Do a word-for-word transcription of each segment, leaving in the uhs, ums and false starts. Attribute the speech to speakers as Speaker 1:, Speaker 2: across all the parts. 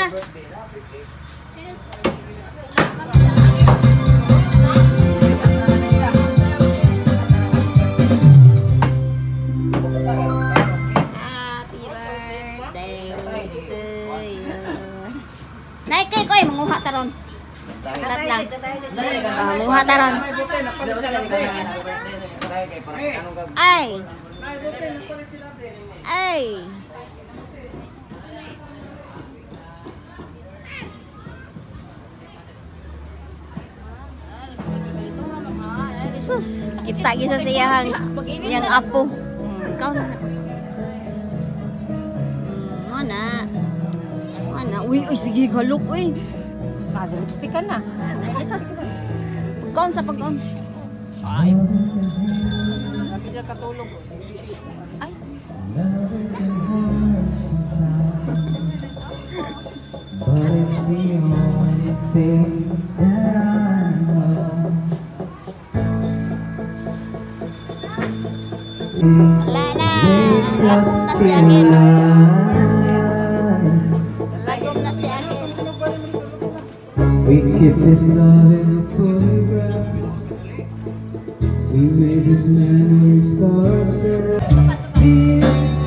Speaker 1: Yes. Happy birthday to you. Naik kay koy manguha taron. Kalat lang. Manguha taron. Ay. Ay. Sus, kita gisa siyang yang apo. Ikaw na. Mana? Mana? Uy, uy, sige galok, uy.
Speaker 2: Kada lipstick ka na.
Speaker 1: Pagkaon sa pagkaon.
Speaker 2: Ay. Sabi niya katulog. Ay.
Speaker 3: But it's the only thing that I know.
Speaker 1: Wala na. Lagom na si Agil. Lagom na si Agil.
Speaker 3: We keep this love in a photograph. We made these memories for ourselves.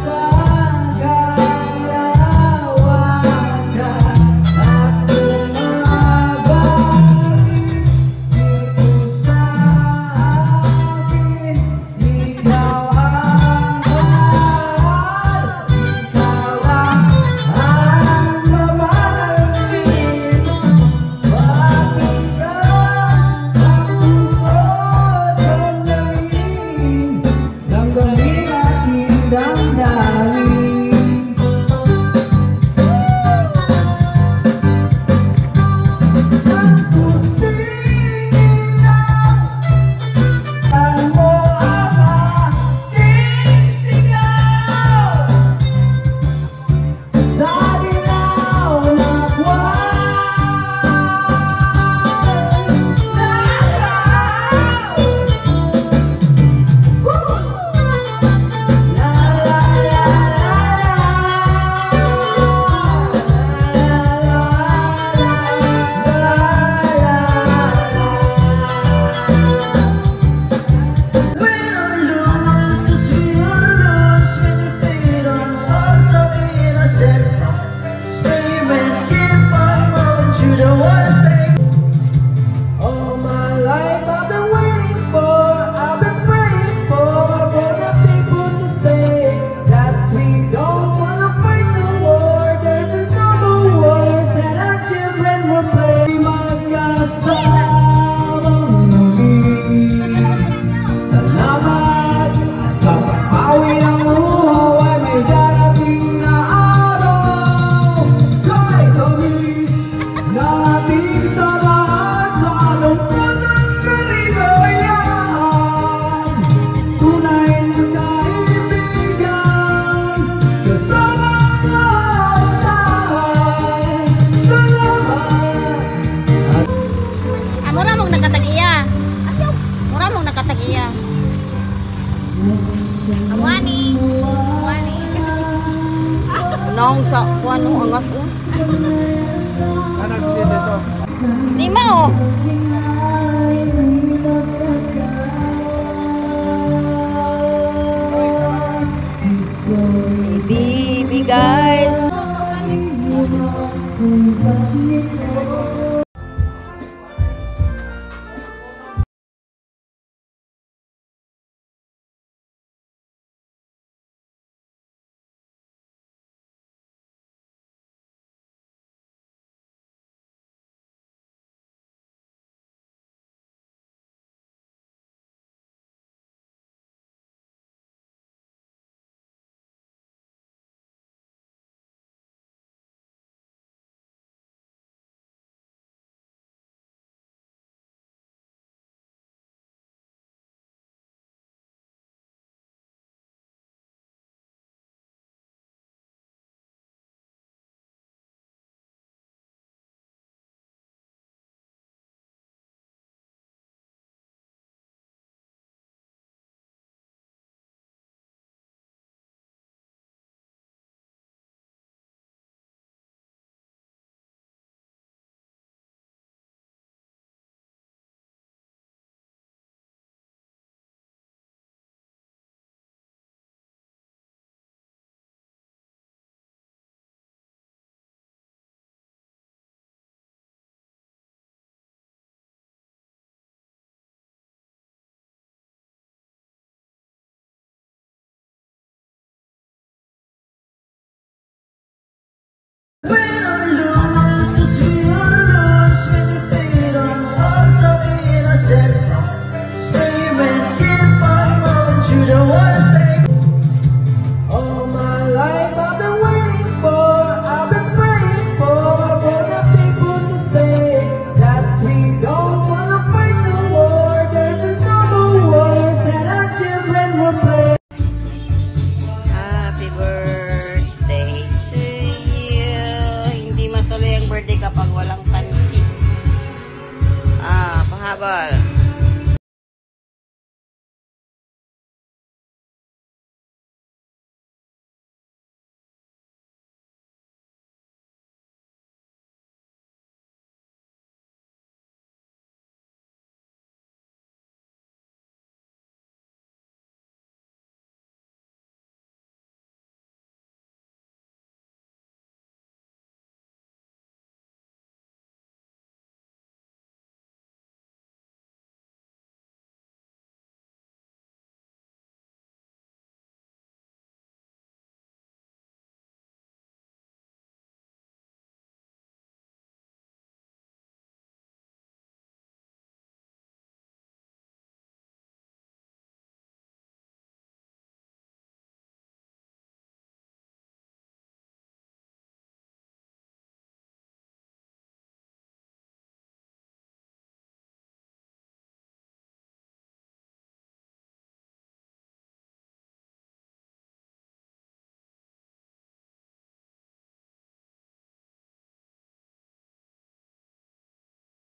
Speaker 1: Naong sa kuano angas o.
Speaker 2: Ano sige dito?
Speaker 1: Lima o. Baby guys.
Speaker 3: Win or lose, 'cause we will lose when you fade on us so innocent. Scream and keep on moving, you don't wanna stay. All my life I've been waiting for, I've been praying for, for the people to say that we don't wanna fight no more. There's no more wars that our children will play.
Speaker 1: Happy birthday to you. Hindi matuloy ang birthday kapag walang pansit. Ah, pahabol.